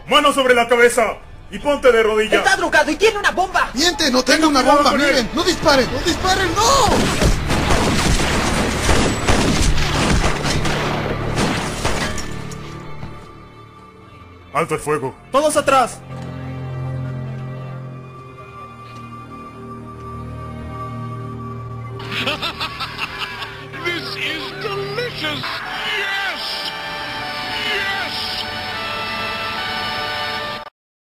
Mano sobre la cabeza y ponte de rodillas. Está drogado y tiene una bomba. Miente, no tengo una bomba, miren. No disparen, no disparen, no. Alto el fuego. ¡Todos atrás! This is delicious!